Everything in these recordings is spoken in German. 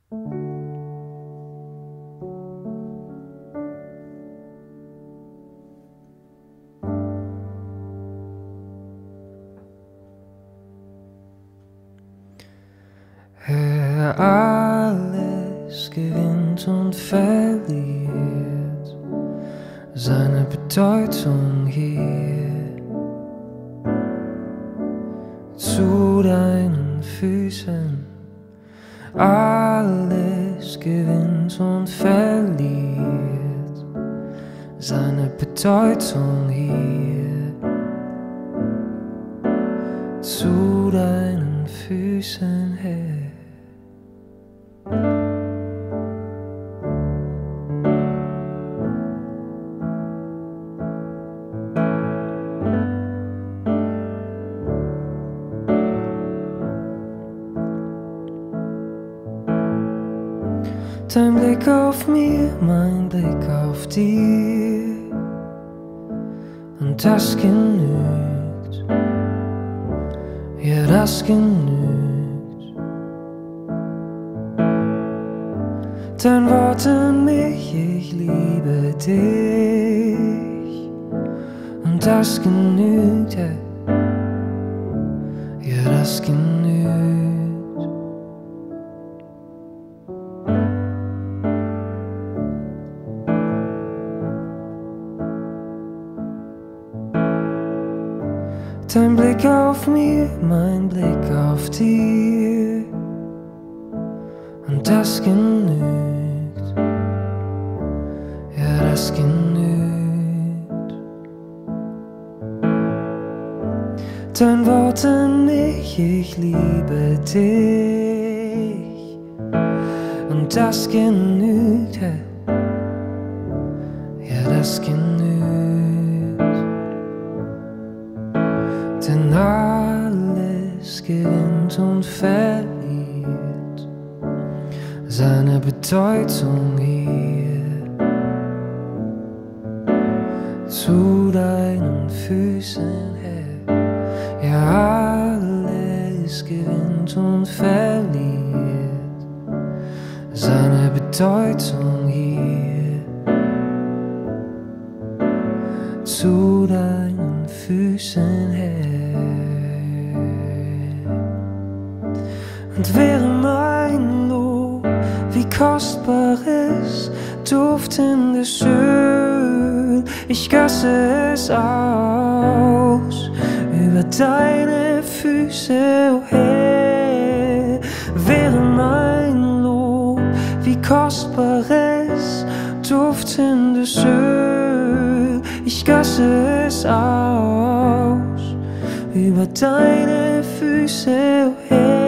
Alles gewinnt und verliert seine Bedeutung hier. Zu deinen Füßen alles gewinnt und verliert seine Bedeutung hier. Zu deinen Füßen her. Dein Blick auf mir, mein Blick auf dir, und das genügt, ja, das genügt. Dein Wort an mich, ich liebe dich, und das genügt, ja, das genügt. Dein Blick auf mir, mein Blick auf dir, und das genügt, ja, das genügt. Dein Wort an mich, ich liebe dich, und das genügt, ja, das genügt. Denn alles gewinnt und verliert seine Bedeutung hier. Zu deinen Füßen her, ja, alles gewinnt und verliert seine Bedeutung hier. Zu deinen Füßen her. Und wäre mein Lob wie kostbares, duftendes Öl, ich gösse es aus über deine Füße, oh Herr. Wäre mein Lob wie kostbares, duftendes Öl, ich gösse es aus über deine Füße, oh Herr.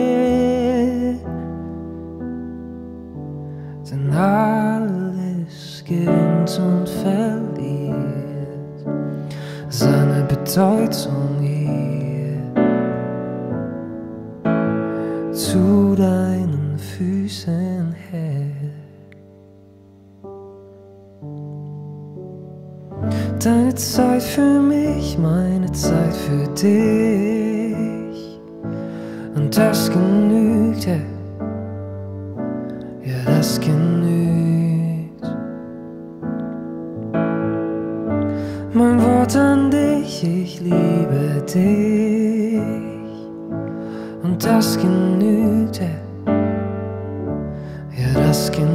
Denn alles gewinnt und verliert seine Bedeutung hier. Zu deinen Füßen her. Deine Zeit für mich, meine Zeit für dich, und das genügt, ja, das genügt. Mein Wort an dich, ich liebe dich, und das genügt, ja, das genügt.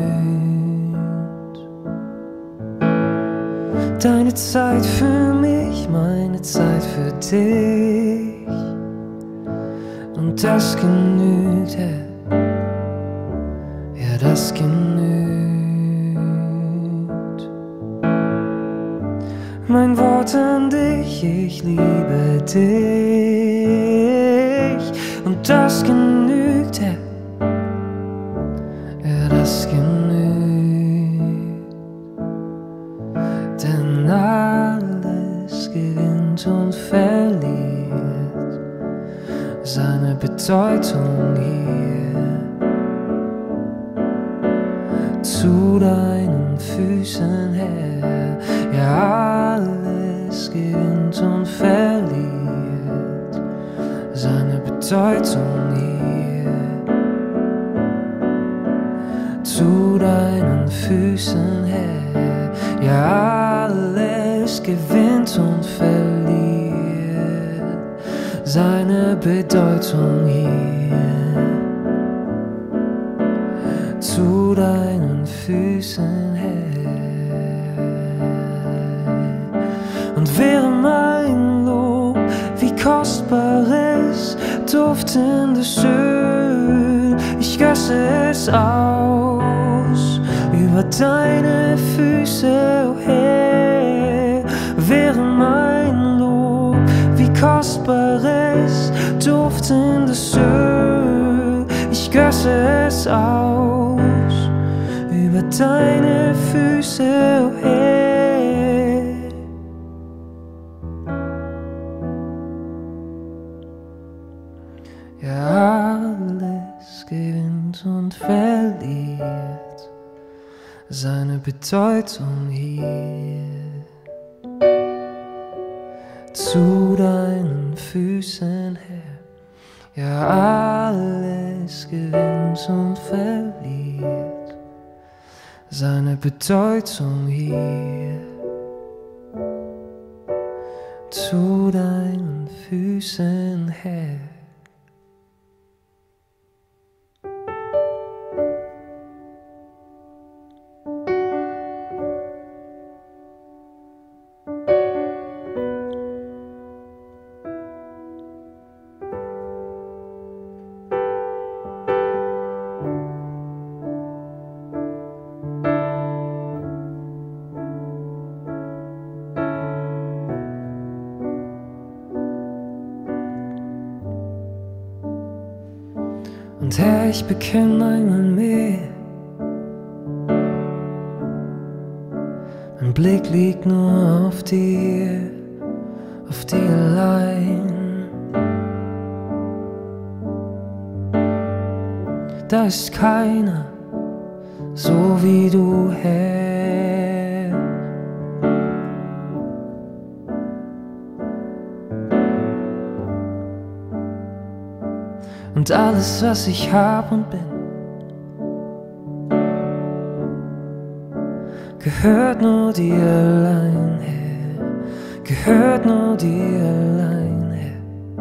Deine Zeit für mich, meine Zeit für dich, und das genügt, ja, das genügt. Mein Wort an dich, ich liebe dich, und das genügt, ja, das genügt. Denn alles gewinnt und verliert seine Bedeutung hier. Zu deinen Füßen her, ja, alles gewinnt und verliert seine Bedeutung hier. zu deinen Füßen, Herr. Ja, alles gewinnt und verliert seine Bedeutung hier. Zu deinen Füßen, Herr. Und wäre mein Lob wie kostbares, duftendes Öl, ich gösse es aus über deine Füße, oh Herr. Wäre mein Lob wie kostbares, duftendes Öl, ich gösse es aus über deine Füße, oh Herr. Ja, alles gewinnt und verliert seine Bedeutung hier. Zu deinen Füßen, Herr. Ja, alles gewinnt und verliert seine Bedeutung hier. Zu deinen Füßen, Herr. Und Herr, ich bekenne einmal mehr, mein Blick liegt nur auf dir allein. Da ist keiner so wie du, Herr. Und alles, was ich hab und bin, gehört nur dir allein, Herr. Gehört nur dir allein, Herr.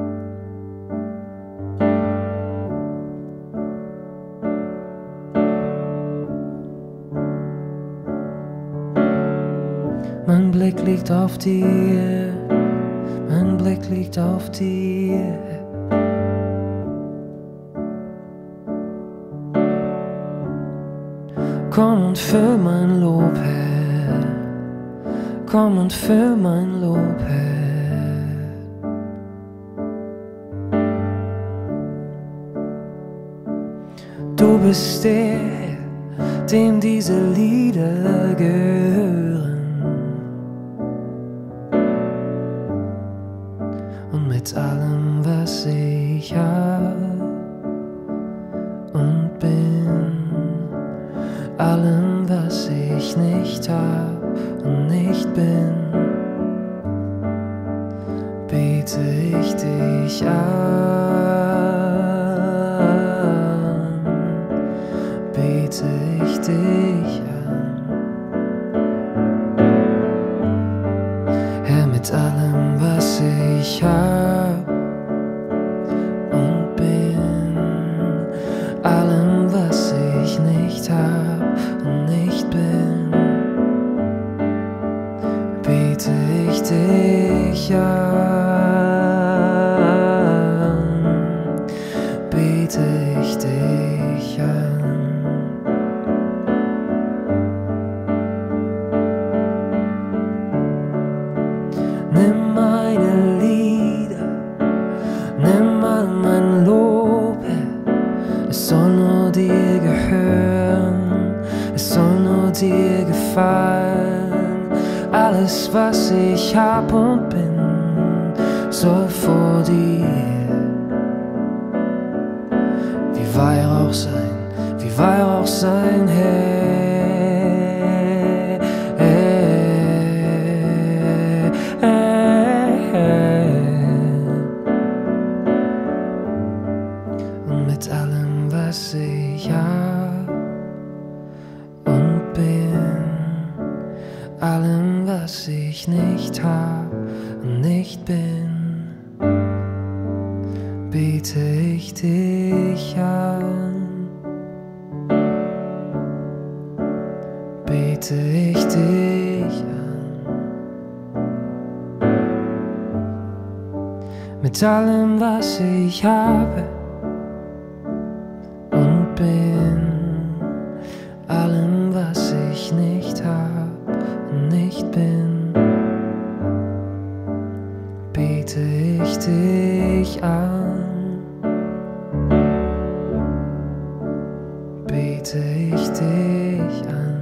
Mein Blick liegt auf dir, mein Blick liegt auf dir. Komm und füll mein Lob, Herr. Komm und füll mein Lob, Herr. Du bist der, dem diese Lieder gehören. Und mit allem, was ich hab und bin, allem, was ich nicht hab und nicht bin, bete ich dich an, bete ich dich an. Herr, mit allem, was ich hab und bin, allem, was ich nicht hab und nicht bin, bete ich dich an, bete ich dich an. Nimm meine Lieder, nimm all mein Lob, Herr. Es soll nur dir gehören, es soll nur dir gefallen. Alles, was ich hab und bin, soll vor dir wie Weihrauch sein, Herr. Und mit allem, was ich hab ich nicht hab und nicht bin, bete ich dich an, bete ich dich an. Mit allem, was ich habe und bin, allem, was ich nicht hab und nicht bin, bete ich dich an, bete ich dich an.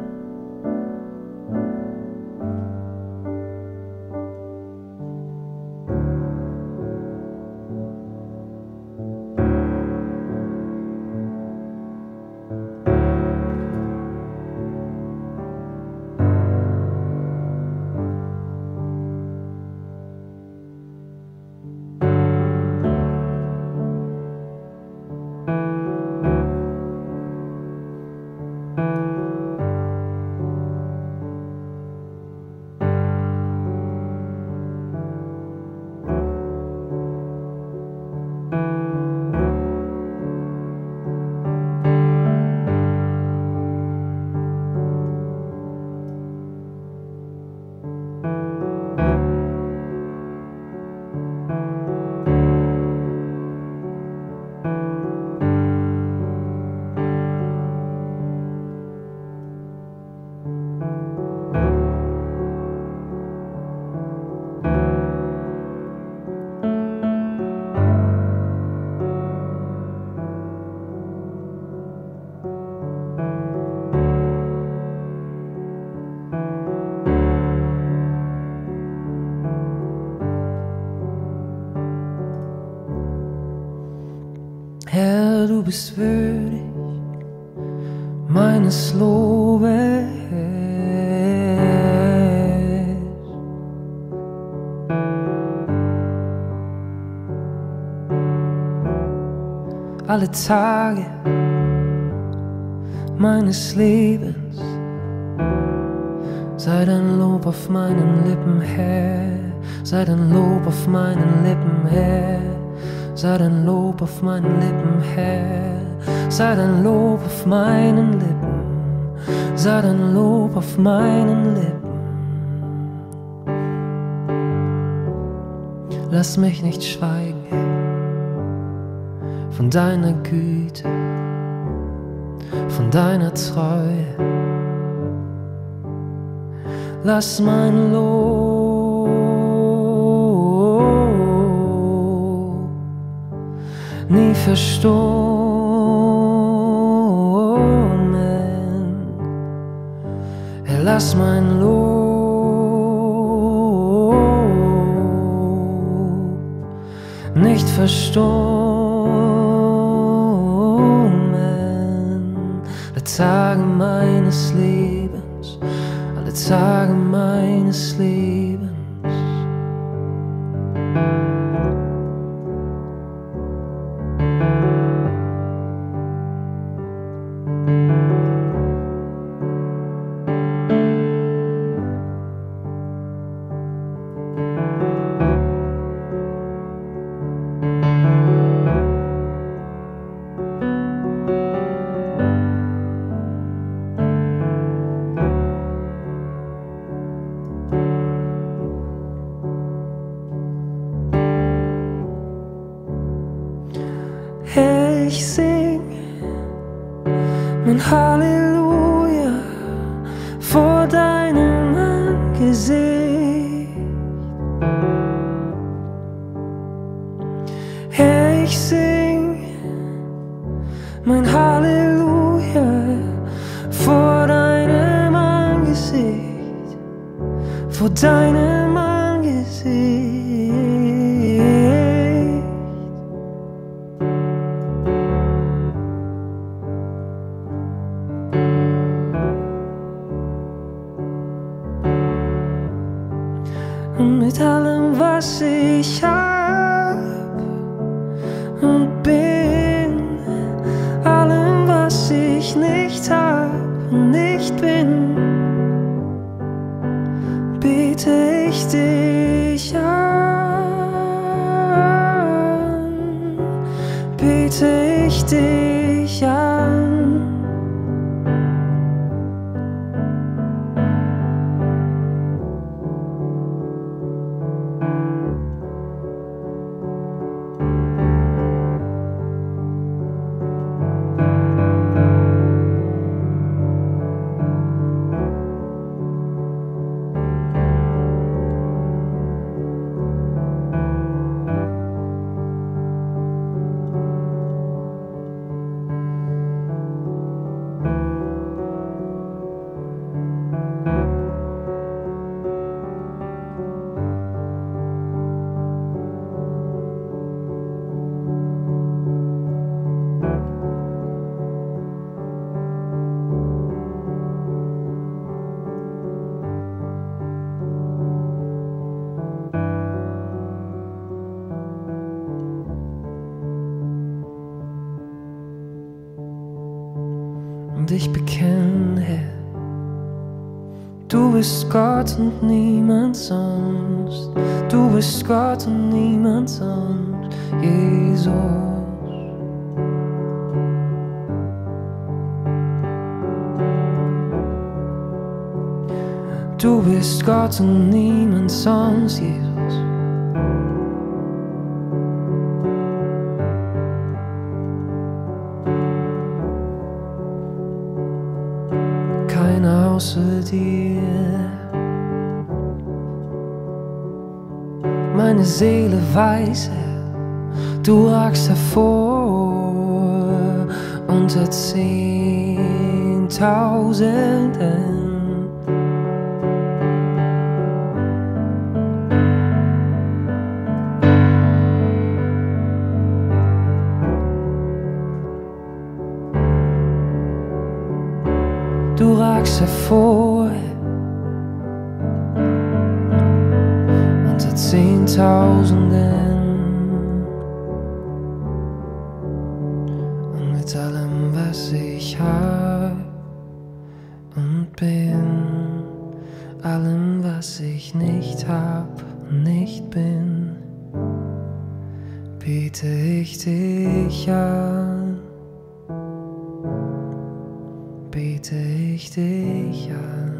Herr, du bist würdig meines Lobes. Alle Tage meines Lebens sei dein Lob auf meinen Lippen, Herr, sei dein Lob auf meinen Lippen, Herr. Sei dein Lob auf meinen Lippen, Herr, sei dein Lob auf meinen Lippen, sei dein Lob auf meinen Lippen. Lass mich nicht schweigen von deiner Güte, von deiner Treue. Lass mein Lob nie verstummen. Herr, lass mein Lob nicht verstummen. Alle Tage meines Lebens, alle Tage meines Lebens. Herr, ich sing mein Halleluja vor deinem Angesicht. Herr, ich sing mein Halleluja vor deinem Angesicht, vor deinem Angesicht. Und mit allem, was ich hab und bin, allem, was ich nicht hab und nicht bin, bete dich an. Und ich bekenne, Herr, du bist Gott und niemand sonst. Du bist Gott und niemand sonst, Jesus. Du bist Gott und niemand sonst, Jesus. Keiner außer dir. Meine Seele weiß, Herr, du ragst hervor unter Zehntausenden. Du ragst hervor unter Zehntausenden. Und mit allem, was ich hab und bin, allem, was ich nicht hab und nicht bin, bete ich dich an. Bete ich dich an.